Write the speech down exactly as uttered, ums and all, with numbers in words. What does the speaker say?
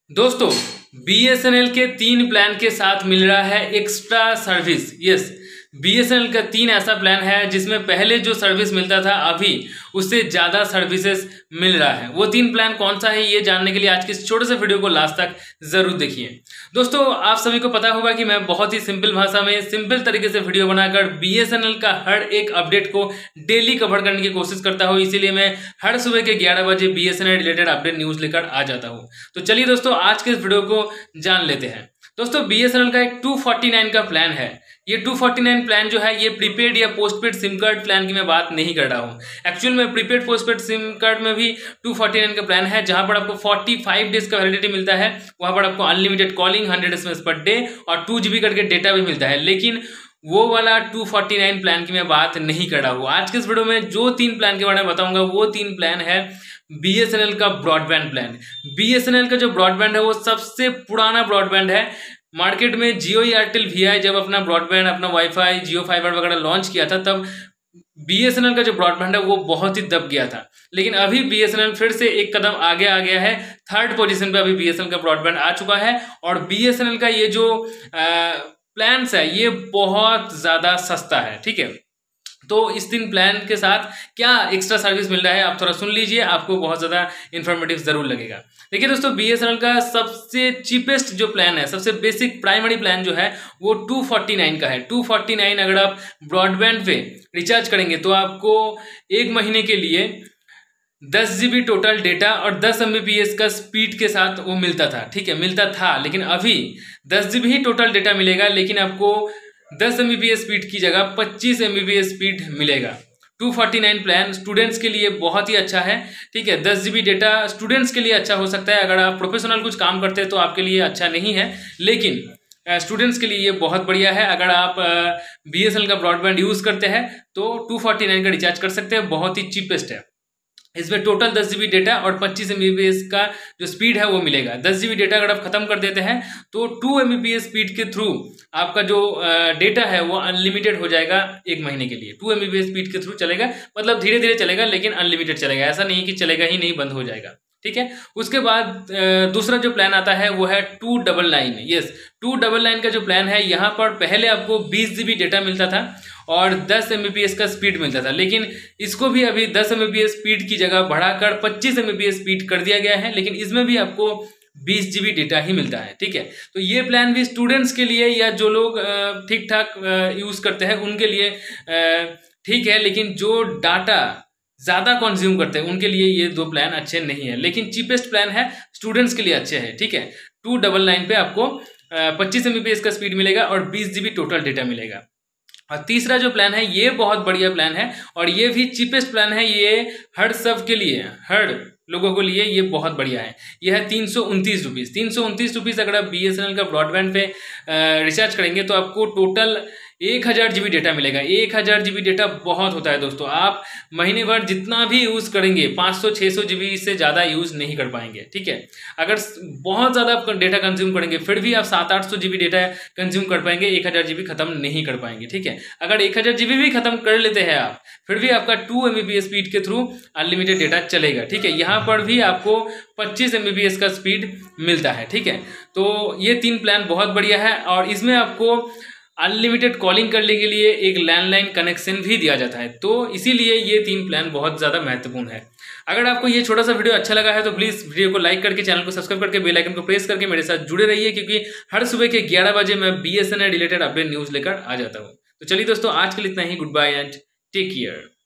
दोस्तों, B S N L के तीन प्लान के साथ मिल रहा है extra service. Yes, B S N L का तीन ऐसा प्लान है जिसमें पहले जो सर्विस मिलता था अभी उससे ज़्यादा सर्विसेज मिल रहा है। वो तीन प्लान कौन सा है ये जानने के लिए आज के इस छोटे से वीडियो को लास्ट तक ज़रूर देखिए। दोस्तों, आप सभी को पता होगा कि मैं बहुत ही सिंपल भाषा में सिंपल तरीके से वीडियो बनाकर बी एस एन एल का हर एक अपडेट को डेली कवर करने की कोशिश करता हूँ। इसीलिए मैं हर सुबह के ग्यारह बजे B S N L related update news लेकर आ जाता हूँ। तो चलिए दोस्तों, आज के इस वीडियो को जान लेते हैं। दोस्तों, बी एस एन एल का एक टू फोर्टी नाइन का प्लान है। ये टू फोर्टी नाइन प्लान जो है ये प्रीपेड या पोस्टपेड सिम कार्ड प्लान की मैं बात नहीं कर रहा हूँ। एक्चुअल में प्रीपेड पोस्टपेड सिम कार्ड में भी टू फोर्टी नाइन का प्लान है जहां पर आपको फोर्टी फाइव डेज का वैलिडिटी मिलता है। वहां पर आपको unlimited calling, hundred S M S per day और टू जीबी करके डेटा भी मिलता है। लेकिन वो वाला टू फोर्टी नाइन प्लान की मैं बात नहीं कर रहा हूँ। आज के इस वीडियो में जो तीन प्लान के बारे में बताऊंगा वो तीन प्लान है बी एस एन एल का broadband plan. B S N L का जो ब्रॉडबैंड है वो सबसे पुराना ब्रॉडबैंड है। मार्केट में जियो, एयरटेल, वी आई जब अपना ब्रॉडबैंड, अपना वाईफाई, जियो फाइबर वगैरह लॉन्च किया था तब बी एस एन एल का जो ब्रॉडबैंड है वो बहुत ही दब गया था। लेकिन अभी बी एस एन एल फिर से एक कदम आगे आ गया है। थर्ड पोजीशन पे अभी बी एस एन एल का ब्रॉडबैंड आ चुका है और बी एस एन एल का ये जो प्लान्स है ये बहुत ज़्यादा सस्ता है। ठीक है, तो इस तीन प्लान के साथ क्या एक्स्ट्रा सर्विस मिल रहा है आप थोड़ा सुन लीजिए, आपको बहुत ज़्यादा इन्फॉर्मेटिव ज़रूर लगेगा। देखिए दोस्तों, बी एस एन एल का सबसे चीपेस्ट जो प्लान है, सबसे बेसिक प्राइमरी प्लान जो है वो टू फोर्टी नाइन का है। टू फोर्टी नाइन अगर आप ब्रॉडबैंड पे रिचार्ज करेंगे तो आपको एक महीने के लिए दस जी बी टोटल डेटा और दस एम बी पी एस का स्पीड के साथ वो मिलता था। ठीक है, मिलता था, लेकिन अभी दस जी बी ही टोटल डेटा मिलेगा, लेकिन आपको दस M B P S speed की जगह पच्चीस M B P S speed मिलेगा। Two forty nine plan students के लिए बहुत ही अच्छा है। ठीक है, दस जी बी डेटा स्टूडेंट्स के लिए अच्छा हो सकता है। अगर आप प्रोफेशनल कुछ काम करते हैं तो आपके लिए अच्छा नहीं है, लेकिन स्टूडेंट्स के लिए ये बहुत बढ़िया है। अगर आप बी एस एन एल का ब्रॉडबैंड यूज़ करते हैं तो टू फोर्टी नाइन का रिचार्ज कर सकते हैं, बहुत ही चीपेस्ट है। इसमें टोटल दस जी बी डेटा और पच्चीस एम बी पी एस का जो स्पीड है वो मिलेगा। दस जी बी डेटा अगर आप खत्म कर देते हैं तो two M B P S speed के थ्रू आपका जो डेटा है वो अनलिमिटेड हो जाएगा एक महीने के लिए। Two M B P S speed के थ्रू चलेगा, मतलब धीरे धीरे चलेगा लेकिन अनलिमिटेड चलेगा। ऐसा नहीं कि चलेगा ही नहीं, बंद हो जाएगा। ठीक है, उसके बाद दूसरा जो प्लान आता है वो है two double nine. Yes, two double nine का जो प्लान है यहाँ पर पहले आपको बीस जी बी डेटा मिलता था और दस एम बी पी एस का स्पीड मिलता था, लेकिन इसको भी अभी दस M B P S speed की जगह बढ़ाकर पच्चीस M B P S speed कर दिया गया है, लेकिन इसमें भी आपको बीस जी बी डेटा ही मिलता है। ठीक है, तो ये प्लान भी स्टूडेंट्स के लिए या जो लोग ठीक ठाक यूज़ करते हैं उनके लिए ठीक है, लेकिन जो डाटा ज़्यादा कंज्यूम करते हैं उनके लिए ये दो प्लान अच्छे नहीं है। लेकिन चीपेस्ट प्लान है, स्टूडेंट्स के लिए अच्छे हैं। ठीक है, टू डबल नाइन पे आपको पच्चीस एम बी पी एस का स्पीड मिलेगा और बीस जी बी टोटल डेटा मिलेगा। और तीसरा जो प्लान है ये बहुत बढ़िया प्लान है और ये भी चीपेस्ट प्लान है। ये हर सब के लिए, हर लोगों के लिए ये बहुत बढ़िया है। यह है तीन सौ उनतीस रुपीज़ तीन सौ उनतीस रुपीज़ अगर आप बी एस एन एल का ब्रॉडबैंड पे रिचार्ज करेंगे तो आपको टोटल एक हज़ार जी बी डेटा मिलेगा। एक हज़ार जी बी डेटा बहुत होता है दोस्तों। आप महीने भर जितना भी यूज़ करेंगे पाँच सौ छः सौ जी बी से ज़्यादा यूज़ नहीं कर पाएंगे। ठीक है, अगर बहुत ज़्यादा आप डेटा कंज्यूम करेंगे फिर भी आप सात आठ सौ जी बी डेटा कंज्यूम कर पाएंगे, एक हज़ार जी बी खत्म नहीं कर पाएंगे। ठीक है, अगर एक हज़ार जी बी भी खत्म कर लेते हैं आप फिर भी आपका two M B P S speed के थ्रू अनलिमिटेड डेटा चलेगा। ठीक है, यहाँ पर भी आपको पच्चीस एम बी पी एस का स्पीड मिलता है। ठीक है, तो ये तीन प्लान बहुत बढ़िया है और इसमें आपको अनलिमिटेड कॉलिंग करने के लिए एक लैंडलाइन कनेक्शन भी दिया जाता है। तो इसीलिए ये तीन प्लान बहुत ज़्यादा महत्वपूर्ण है। अगर आपको ये छोटा सा वीडियो अच्छा लगा है तो प्लीज़ वीडियो को लाइक करके, चैनल को सब्सक्राइब करके, बेल आइकन को प्रेस करके मेरे साथ जुड़े रहिए, क्योंकि हर सुबह के ग्यारह बजे मैं B S N L related update news लेकर आ जाता हूँ। तो चलिए दोस्तों, आज के लिए इतना ही। Good bye and take care.